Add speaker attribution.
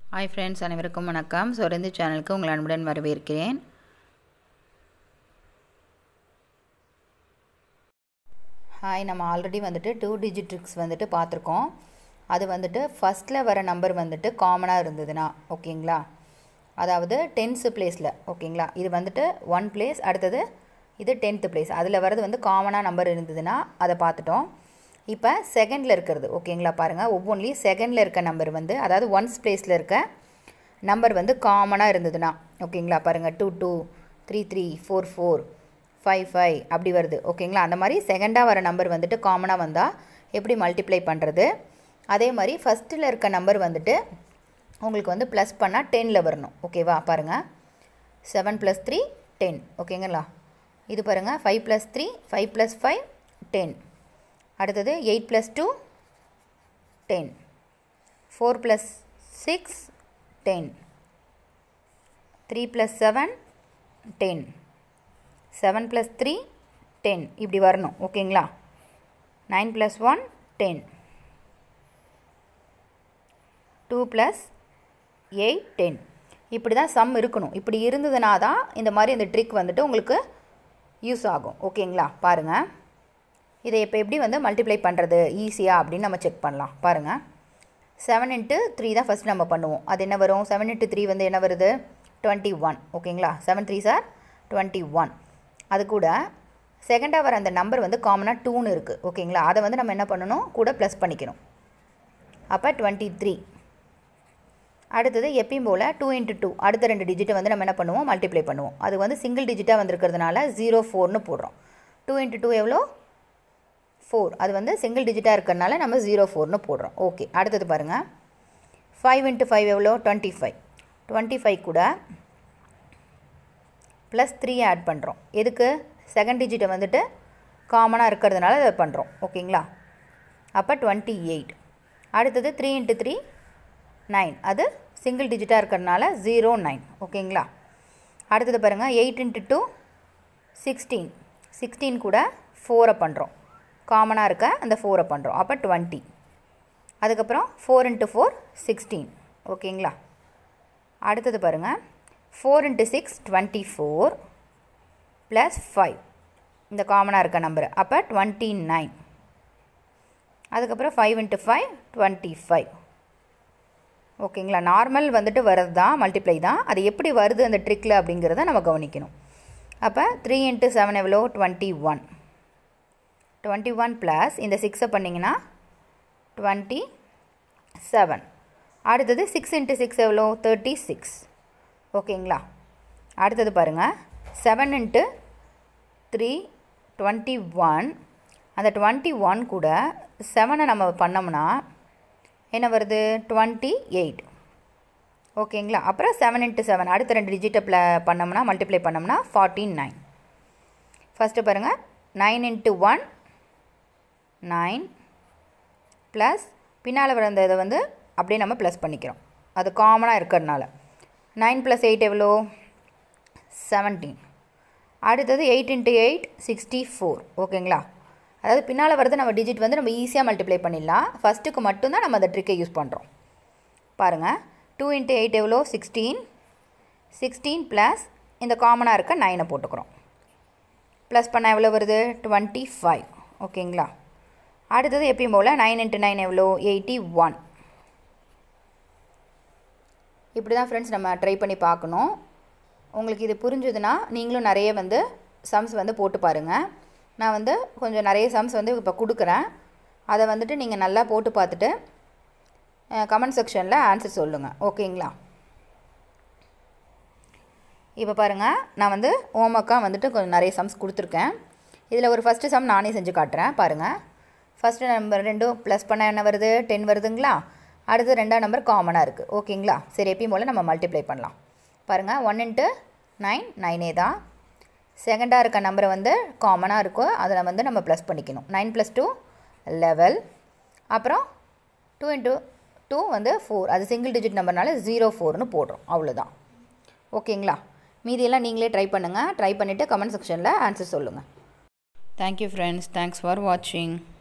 Speaker 1: Hi friends, அனைவருக்கும் வணக்கம். சொரந்தி சேனலுக்கு உங்கள் அன்புடன் வரவேற்கிறேன். ஹாய், நம்ம ஆல்ரெடி வந்துட்டு 2 டிஜிட் ட்ரிக்ஸ் வந்துட்டு பார்த்துருக்கோம். அது வந்துட்டு ஃபஸ்ட்டில் வர நம்பர் வந்துட்டு காமனாக இருந்ததுன்னா ஓகேங்களா, அதாவது 10th பிளேஸில் ஓகேங்களா. இது வந்துட்டு 1 பிளேஸ், அடுத்தது இது 10th பிளேஸ். அதில் வரது வந்து காமனாக நம்பர் இருந்ததுன்னா அதை பார்த்துட்டோம். இப்போ செகண்டில் இருக்கிறது ஓகேங்களா, பாருங்கள். ஒவ்வொன்றிலையும் செகண்டில் இருக்க நம்பர் வந்து, அதாவது 1st பிளேஸில் இருக்க நம்பர் வந்து காமனாக இருந்ததுன்னா ஓகேங்களா, பாருங்கள். 2 2 3 3 4 4 5 5 அப்படி வருது ஓகேங்களா. அந்த மாதிரி செகண்டாக வர நம்பர் வந்துட்டு காமனாக வந்தால் எப்படி மல்டிப்ளை பண்ணுறது, அதே மாதிரி ஃபஸ்ட்டில் இருக்க நம்பர் வந்துட்டு உங்களுக்கு வந்து ப்ளஸ் பண்ணால் 10ல் வரணும் ஓகேவா. பாருங்கள், 7 + 3 10 ஓகேங்களா. இது பாருங்கள், 5 + 3 5 + 5 10. அடுத்தது 8 + 2 10, 4 + 6 10, 3 + 7 10, 7 + 3 10 இப்படி வரணும் ஓகேங்களா. 9 + 1 10, 2 + 8 10. இப்படி தான் சம் இருக்கணும். இப்படி இருந்ததுனா தான் இந்த மாதிரி இந்த ட்ரிக் வந்துட்டு உங்களுக்கு யூஸ் ஆகும் ஓகேங்களா. பாருங்கள், இதை இப்போ எப்படி வந்து மல்டிப்ளை பண்ணுறது ஈஸியாக அப்படின்னு நம்ம செக் பண்ணலாம். பாருங்கள், 7 × 3 தான் ஃபஸ்ட் நம்ம பண்ணுவோம். அது என்ன வரும்? 7 × 3 வந்து என்ன வருது? 21 ஓகேங்களா. 7 3s are 21. அது கூட செகண்டாக வர அந்த நம்பர் வந்து காமனாக 2ன்னு இருக்குது ஓகேங்களா. அதை வந்து நம்ம என்ன பண்ணணும்? கூட ப்ளஸ் பண்ணிக்கணும். அப்போ 23. அடுத்தது எப்பயும் போல் 2 × 2 அடுத்த 2 டிஜிட்டை வந்து நம்ம என்ன பண்ணுவோம்? மல்டிப்ளை பண்ணுவோம். அது வந்து சிங்கிள் டிஜிட்டாக வந்திருக்கிறதுனால 0 4ன்னு போடுறோம். 2 × 2 எவ்வளோ? 4. அது வந்து சிங்கிள் டிஜிட்டாக இருக்கிறதுனால நம்ம 0 4ன்னு போடுறோம். ஓகே, அடுத்தது பாருங்கள். 5 × 5 எவ்வளோ? 25. 25 கூட ப்ளஸ் 3 ஆட் பண்ணுறோம். எதுக்கு? செகண்ட் டிஜிட்டை வந்துட்டு காமனாக இருக்கிறதுனால அதை பண்ணுறோம் ஓகேங்களா. அப்போ 28. அடுத்தது 3 × 3 9. அது சிங்கிள் டிஜிட்டாக இருக்கிறதுனால 0 9 ஓகேங்களா. அடுத்தது பாருங்கள், 8 × 2 16. 16 கூட 4 பண்ணுறோம். காமனாக இருக்க அந்த 4 பண்ணுறோம். அப்போ 20. அதுக்கப்புறம் 4 × 4 16 ஓகேங்களா. அடுத்தது பாருங்கள், 4 × 6 24 + 5 இந்த காமனாக இருக்க நம்பர். அப்போ 29. அதுக்கப்புறம் 5 × 5 25 ஓகேங்களா. நார்மல் வந்துட்டு வர்றது தான், மல்டிப்ளை தான். அது எப்படி வருது அந்த ட்ரிக்கில் அப்படிங்கிறத நம்ம கவனிக்கணும். அப்போ 3 × 7 எவ்வளோ? 21. 21 ப்ளஸ் இந்த 6 பண்ணிங்கன்னா 27. அடுத்தது 6 × 6 எவ்வளோ? 36 ஓகேங்களா. அடுத்தது பாருங்கள், 7 × 3 21. அந்த 21 கூட 7 நம்ம பண்ணோம்னா என்ன வருது? 28 ஓகேங்களா. அப்புறம் 7 × 7 அடுத்த 2 டிஜிட்டை பண்ணோம்னா மல்டிப்ளை பண்ணோம்னா 49. ஃபஸ்ட்டு பாருங்கள், 9 × 1 9 ப்ளஸ் பின்னால் வர இதை வந்து அப்படியே நம்ம ப்ளஸ் பண்ணிக்கிறோம். அது காமனாக இருக்கிறதுனால 9 + 8 எவ்வளோ? 17. அடுத்தது 8 × 8 64 ஓகேங்களா. அதாவது பின்னால் வரது நம்ம டிஜிட் வந்து நம்ம ஈஸியாக மல்டிப்ளை பண்ணிடலாம். ஃபஸ்ட்டுக்கு மட்டும்தான் நம்ம அந்த ட்ரிக்கை யூஸ் பண்ணுறோம். பாருங்கள், 2 × 8 எவ்வளோ? 16. 16 ப்ளஸ் இந்த காமனாக இருக்க 9 போட்டுக்கிறோம். ப்ளஸ் பண்ணால் எவ்வளோ வருது? 25 ஓகேங்களா. அடுத்தது எப்பயும் போல் 9 × 9 எவ்வளோ? 81. இப்படி தான் ஃப்ரெண்ட்ஸ் நம்ம ட்ரை பண்ணி பார்க்கணும். உங்களுக்கு இது புரிஞ்சுதுன்னா நீங்களும் நிறைய வந்து சம்ஸ் வந்து போட்டு பாருங்கள். நான் வந்து கொஞ்சம் நிறைய சம்ஸ் வந்து இப்போ கொடுக்குறேன். அதை வந்துட்டு நீங்கள் நல்லா போட்டு பார்த்துட்டு கமெண்ட் செக்ஷனில் ஆன்சர் சொல்லுங்கள் ஓகேங்களா. இப்போ பாருங்கள், நான் வந்து ஹோம்ஒர்க்காக வந்துட்டு கொஞ்சம் நிறைய சம்ஸ் கொடுத்துருக்கேன். இதில் ஒரு ஃபஸ்ட்டு சம் நானே செஞ்சு காட்டுறேன். பாருங்கள், ஃபஸ்ட்டு நம்பர் 2 ப்ளஸ் பண்ணால் என்ன வருது? 10 வருதுங்களா. அடுத்து 2ஆம் நம்பர் காமனாக இருக்குது ஓகேங்களா. சரி, எப்பயும் போல் நம்ம மல்டிப்ளை பண்ணலாம். பாருங்கள், 1 × 9 9 தான். செகண்டாக இருக்க நம்பரை வந்து காமனாக இருக்கும், அதில் வந்து நம்ம ப்ளஸ் பண்ணிக்கணும். 9 + 2 11. அப்புறம் 2 × 2 வந்து 4. அது சிங்கிள் டிஜிட் நம்பர்னால 0 4ன்னு போடுறோம். அவ்வளோதான் ஓகேங்களா. மீதியெல்லாம் நீங்களே ட்ரை பண்ணுங்கள். ட்ரை பண்ணிவிட்டு கமெண்ட் செக்ஷனில் ஆன்சர் சொல்லுங்கள். தேங்க்யூ ஃப்ரெண்ட்ஸ், தேங்க்ஸ் ஃபார் வாட்சிங்.